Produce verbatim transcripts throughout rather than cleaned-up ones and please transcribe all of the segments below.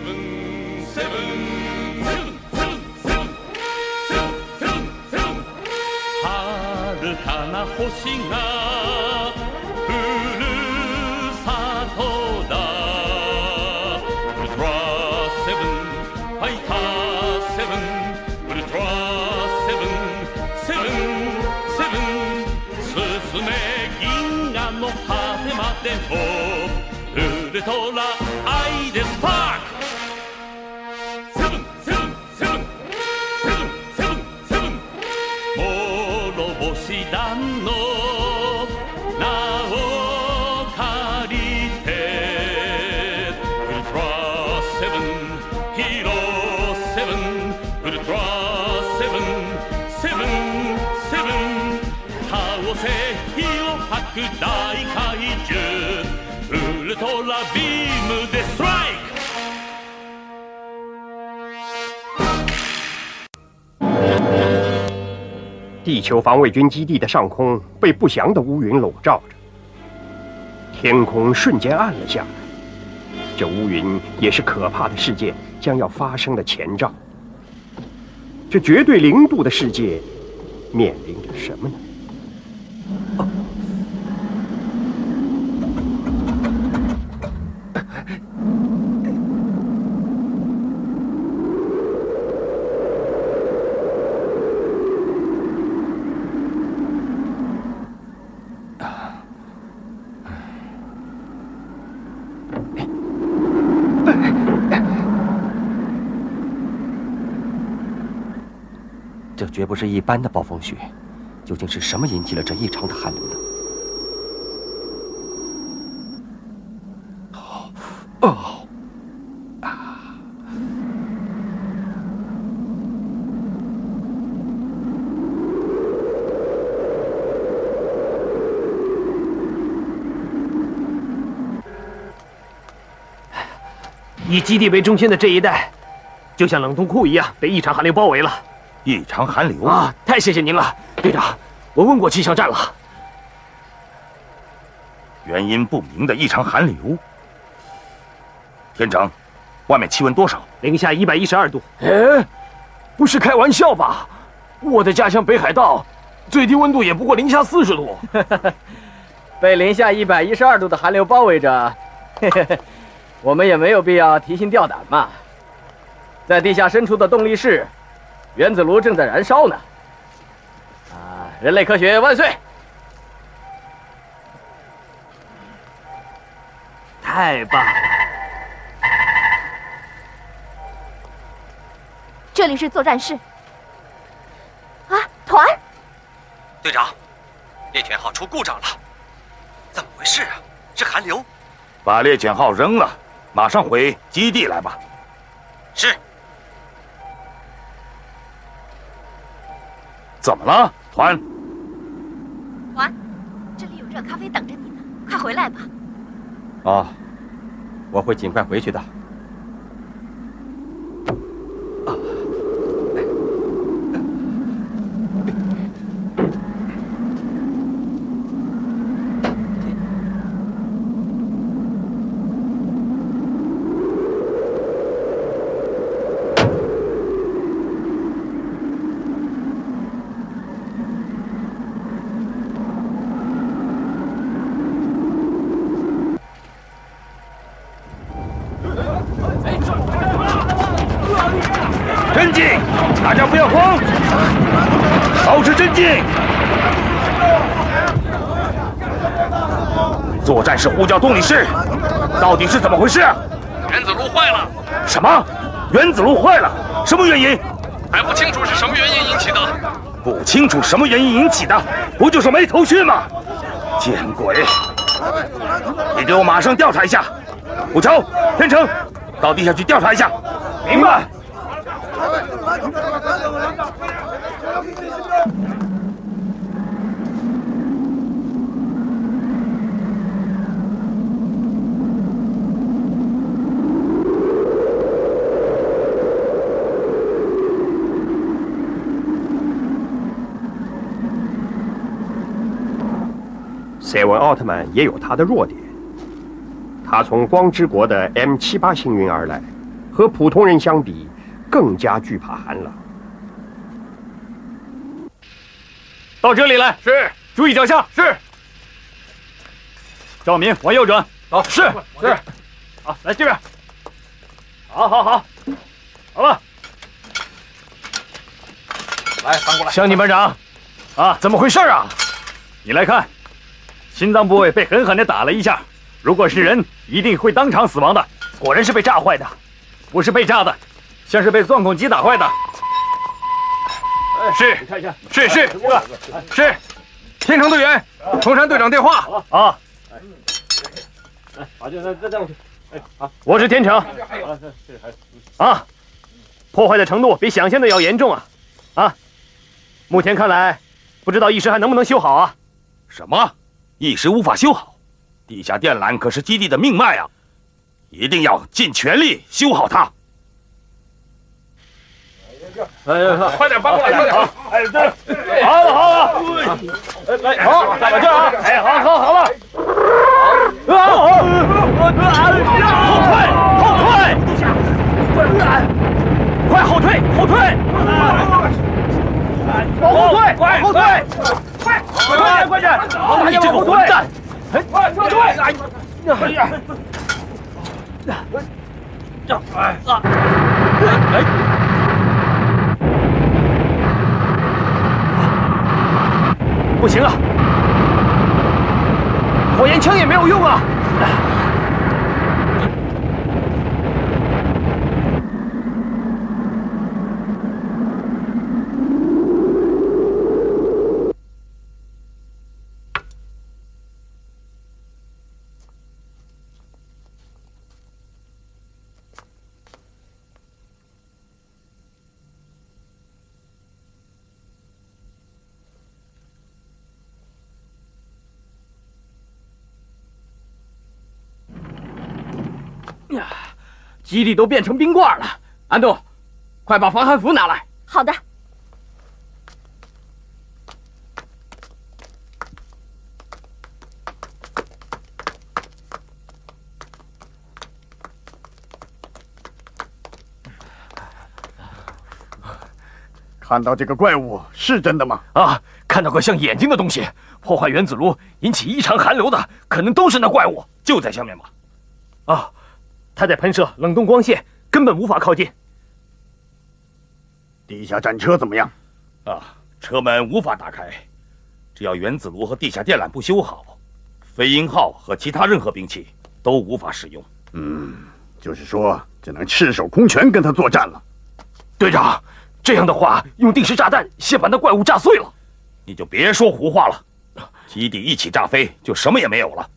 ウルトラアイデスパークセブンセブンセブンセブンセブンセブン諸星団の名を借りてウルトラセブンヒーローセブンウルトラセブンセブンセブン倒せ火を吐く大怪獣ウルトラビームでストライク！地球防卫军基地的上空被不祥的乌云笼罩着，天空瞬间暗了下来。这乌云也是可怕的事件将要发生的前兆。这绝对零度的世界面临着什么呢？哦这绝不是一般的暴风雪，究竟是什么引起了这异常的寒流呢？ 哦，啊！ 以基地为中心的这一带，就像冷冻库一样，被异常寒流包围了。 异常寒流啊！太谢谢您了，队长。我问过气象站了， 原因不明的异常寒流。天成，外面气温多少？ 零下一百一十二度。哎，不是开玩笑吧？我的家乡北海道，最低温度也不过零下四十度。 被零下一百一十二度的寒流包围着，我们也没有必要提心吊胆嘛。在地下深处的动力室。原子炉正在燃烧呢！啊，人类科学万岁！ 太棒了！ 这里是作战室。啊，团！ 队长，猎犬号出故障了，怎么回事啊？是寒流？ 把猎犬号扔了，马上回基地来吧。 是。 怎么了，团？ 团，这里有热咖啡等着你呢，快回来吧。 哦，我会尽快回去的。啊！ 镇静，大家不要慌，保持镇静。作战室呼叫动力室，到底是怎么回事？ 原子炉坏了。 什么？原子炉坏了？什么原因？ 还不清楚是什么原因引起的。 不清楚什么原因引起的，不就是没头绪吗？见鬼！你给我马上调查一下。虎桥、天成，到地下去调查一下。 明白。赛文奥特曼也有他的弱点，他从光之国的 M 七八星云而来，和和普通人相比，更加惧怕寒冷。 到这里来，是，注意脚下，是。赵明往右转，好，是是，好，来这边，好好好，好了，来翻过来。乡亲班长，啊，怎么回事啊？你来看，心脏部位被狠狠地打了一下，如果是人，一定会当场死亡的。果然是被炸坏的，不是被炸的，像是被钻孔机打坏的。是，你看一下，是是是，天成队员，崇山队长电话啊。好，就再再这样去。哎，好，我是天成。啊，破坏的程度比想象的要严重啊！啊，目前看来，不知道一时还能不能修好啊？ 什么？一时无法修好？地下电缆可是基地的命脉啊！一定要尽全力修好它。 哎，快点搬过来！快点！哎，对，好了好了，来，好，站稳这啊！哎，好好好了。啊！后退，后退！快后退，后退！往后退，往后退！快，快点，快点！你这个混蛋！哎，快撤退！哎呀！哎啊！哎！不行啊！火焰枪也没有用啊！呀，基地都变成冰罐了！安东，快把防寒服拿来。 好的。 看到这个怪物是真的吗？ 啊，看到个像眼睛的东西，破坏原子炉，引起异常寒流的，可能都是那怪物，就在下面吧。啊。它在喷射冷冻光线，根本无法靠近。 地下战车怎么样？ 啊，车门无法打开。只要原子炉和地下电缆不修好，飞鹰号和其他任何兵器都无法使用。 嗯，就是说只能赤手空拳跟他作战了。 队长，这样的话，用定时炸弹先把那怪物炸碎了。 你就别说胡话了，基地一起炸飞，就什么也没有了。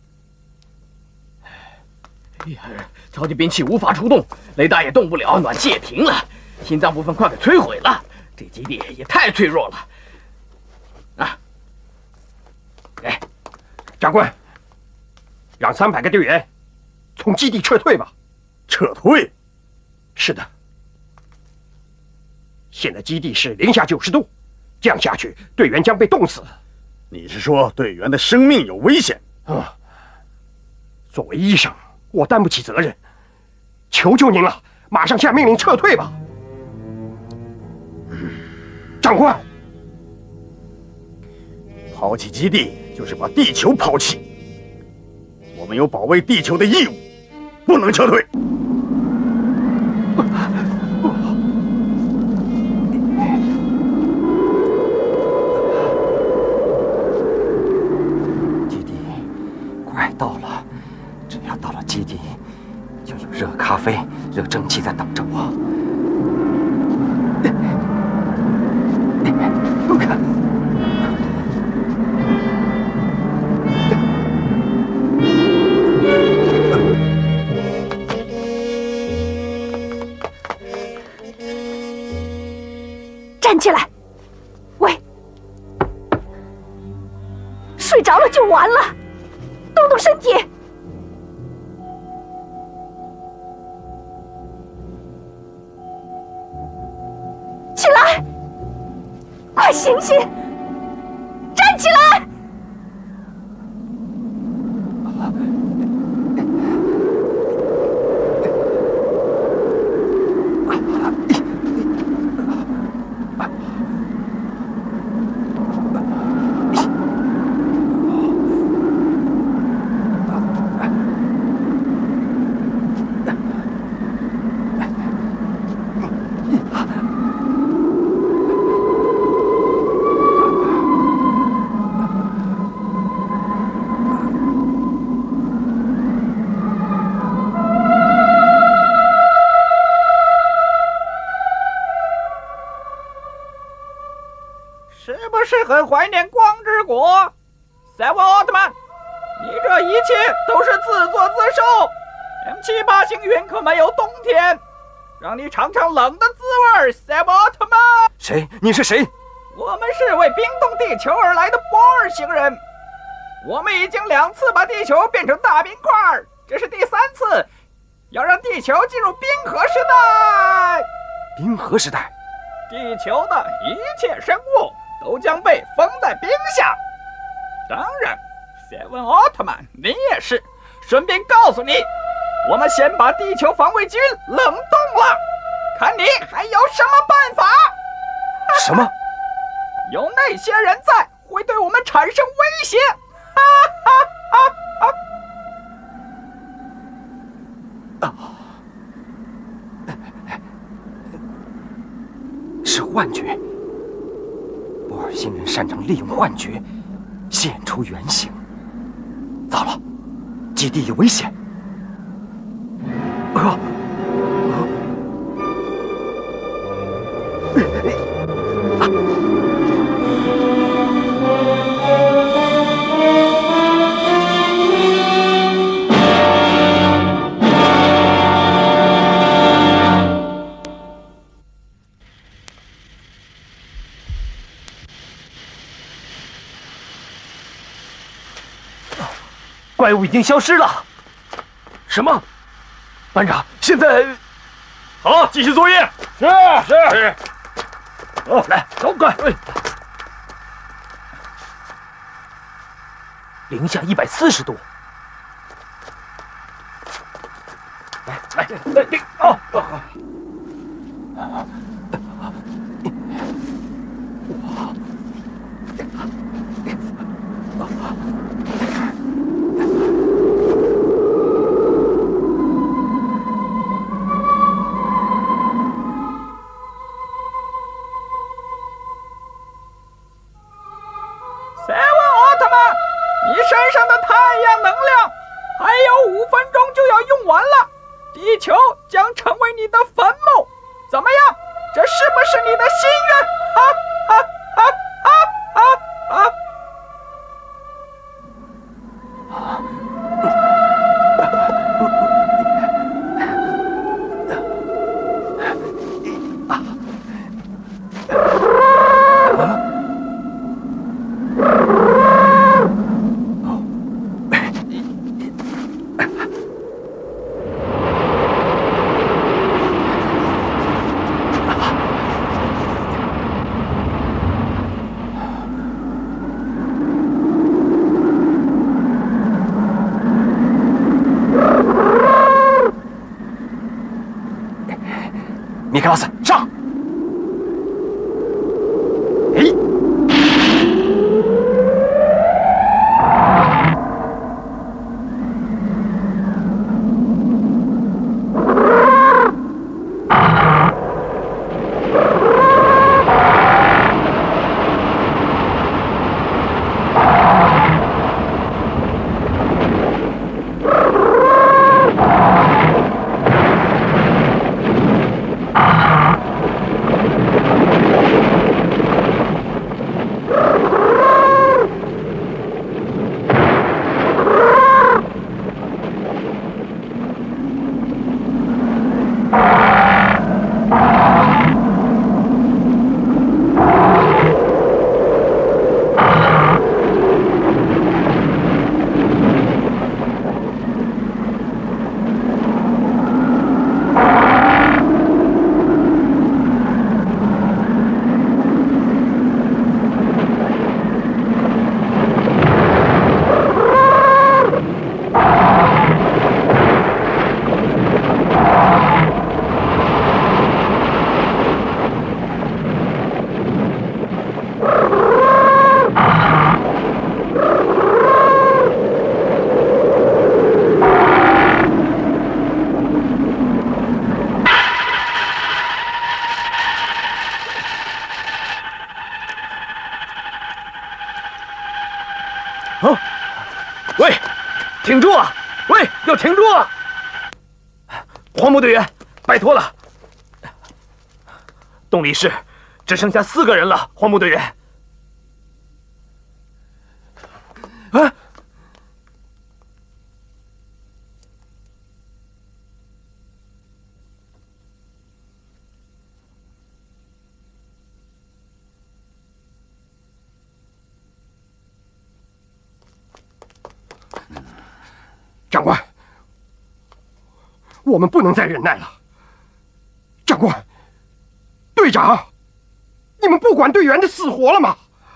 超级兵器无法出动，雷达也动不了，暖气也停了，心脏部分快给摧毁了。这基地也太脆弱了。啊！ 哎，长官，让三百个队员从基地撤退吧。 撤退？ 是的。现在基地是零下九十度，这样下去，队员将被冻死。 你是说队员的生命有危险？ 啊！作为医生，我担不起责任，求求您了，马上下命令撤退吧。长官， 抛弃基地就是把地球抛弃，我们有保卫地球的义务，不能撤退。 基地快到了，只要到了基地，就有热咖啡、热蒸汽在等着我。 站起来！喂，睡着了就完了，动动身体。起来，快醒醒！站起来！ 很怀念光之国。赛文奥特曼，你这一切都是自作自受。M 七八星云可没有冬天，让你尝尝冷的滋味。赛文奥特曼， 谁？你是谁？ 我们是为冰冻地球而来的波尔星人。我们已经两次把地球变成大冰块，这是第三次，要让地球进入冰河时代。 冰河时代， 地球的一切生物都将被封在冰下。当然，赛文奥特曼，你也是。顺便告诉你，我们先把地球防卫军冷冻了，看你还有什么办法。 什么？ 有那些人在，会对我们产生威胁。哈哈哈哈！啊，是幻觉。波尔星人擅长利用幻觉现出原形。糟了，基地有危险！啊！ 怪物已经消失了。什么？班长，现在好，继续作业。 是是是。 哦，来，走，快！零下一百四十度。来来来，顶哦！ 赛文奥特曼，你身上的太阳能量还有五分钟就要用完了，地球将成为你的坟墓，怎么样？这是不是你的心愿？哈哈哈哈哈哈！ 米克劳斯，上！哎！ 啊！喂，挺住啊！喂，要挺住啊！黄木队员，拜托了。动力室只剩下四个人了，黄木队员。 啊！长官，我们不能再忍耐了。长官，队长，你们不管队员的死活了吗？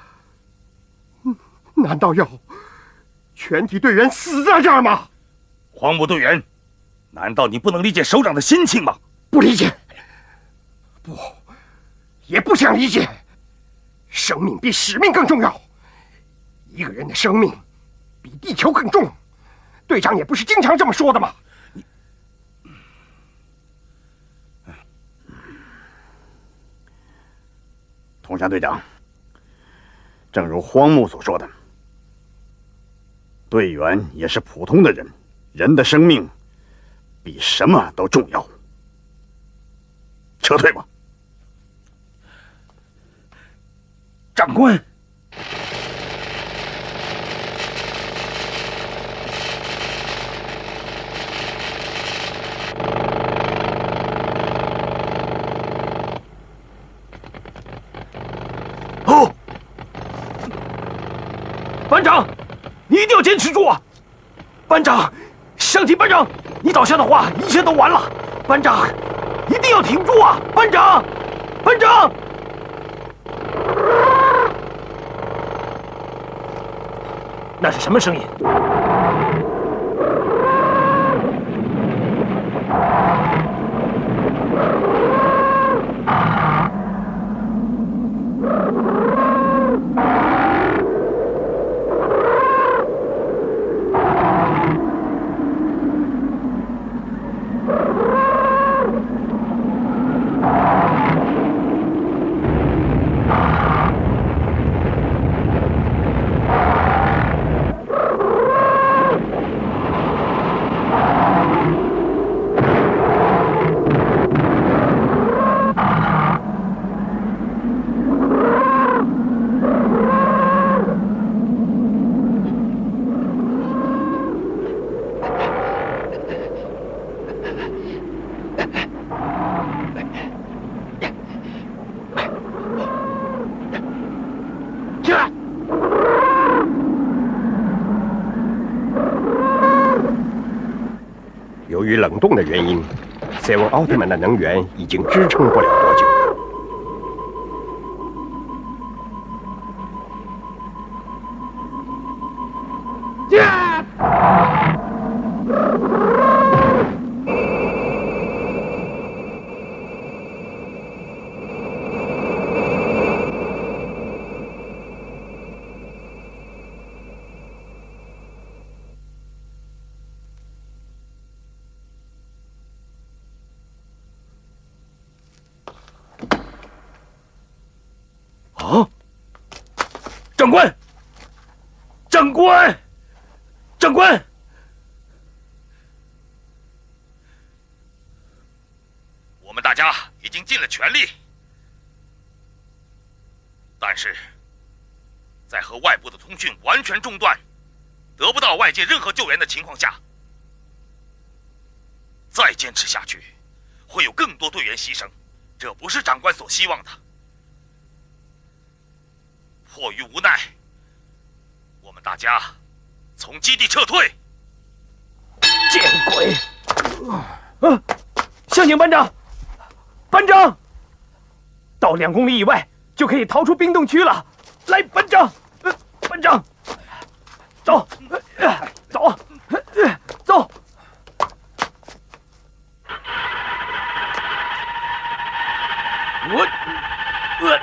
难道要全体队员死在这儿吗？ 黄埔队员，难道你不能理解首长的心情吗？ 不理解，不，也不想理解。生命比使命更重要，一个人的生命比地球更重。队长也不是经常这么说的吗？ 童霞队长，正如荒木所说的，队员也是普通的人，人的生命比什么都重要。撤退吧。 长官。 哦，班长，你一定要坚持住啊！班长，上级班长，你倒下的话，一切都完了。班长，一定要挺住啊！班长，班长。那是什么声音？ 由于冷冻的原因，赛文奥特曼的能源已经支撑不了多久。 啊！长官，长官，长官！ 我们大家已经尽了全力，但是，在和外部的通讯完全中断、得不到外界任何救援的情况下，再坚持下去，会有更多队员牺牲，这不是长官所希望的。迫于无奈，我们大家从基地撤退。 见鬼！啊，向警班长，班长，到两公里以外就可以逃出冰冻区了。来，班长，呃、班长，走，呃、走，呃、走。我，呃。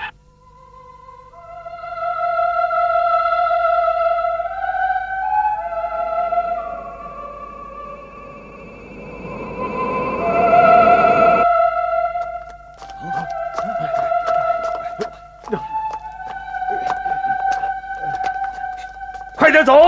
快点走！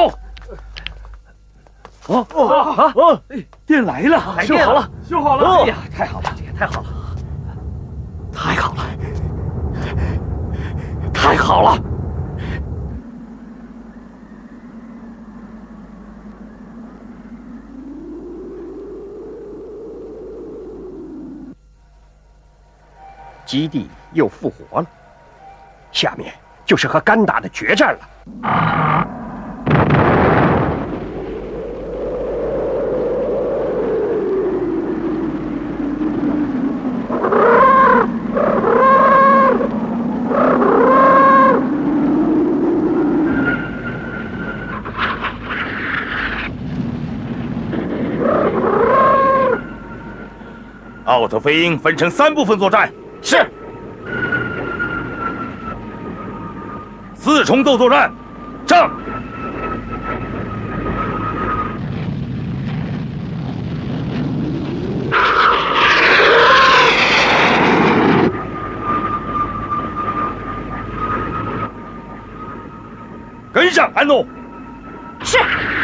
哦哦啊哦！电来了， 修好了， 修好了！ 哎呀，太好了，太好了， 太好了，太好了！ 基地又复活了，下面就是和甘达的决战了。 奥特飞鹰分成三部分作战。 是。 四重奏作战，上。跟上，安诺。 是。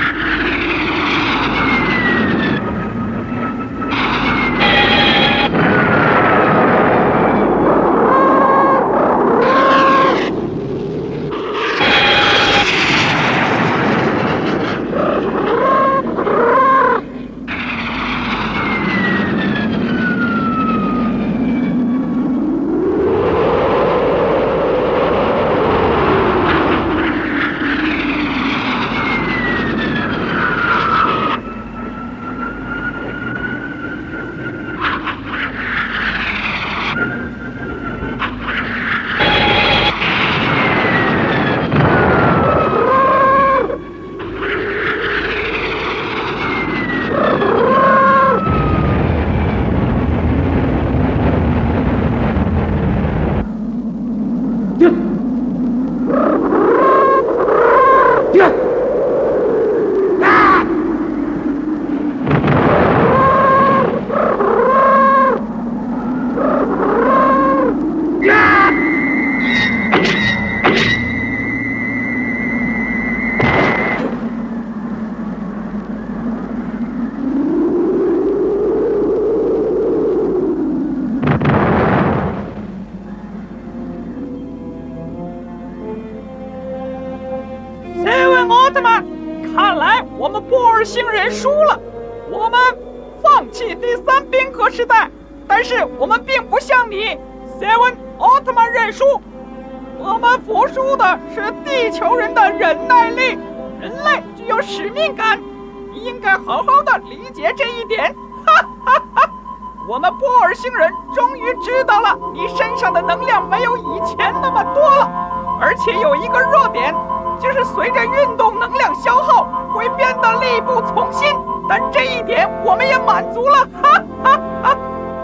星人输了，我们放弃第三冰河时代，但是我们并不向你 Seven 奥特曼认输，我们服输的是地球人的忍耐力。人类具有使命感，你应该好好的理解这一点。哈哈哈！我们波尔星人终于知道了，你身上的能量没有以前那么多了，而且有一个弱点，就是随着运动能量消耗会变得力不从心，但这一点我们也满足了，哈哈哈！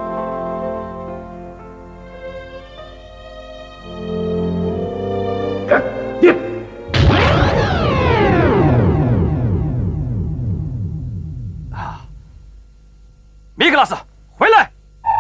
啊，米克拉斯，回来！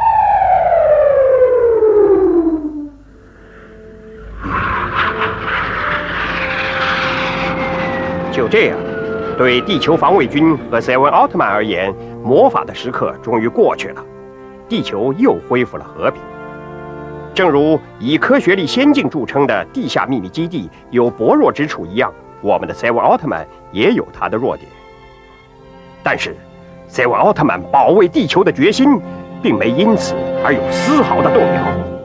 就这样，对地球防卫军和赛文奥特曼而言，魔法的时刻终于过去了，地球又恢复了和平。正如以科学力先进著称的地下秘密基地有薄弱之处一样，我们的赛文奥特曼也有他的弱点。但是，赛文奥特曼保卫地球的决心，并没因此而有丝毫的动摇。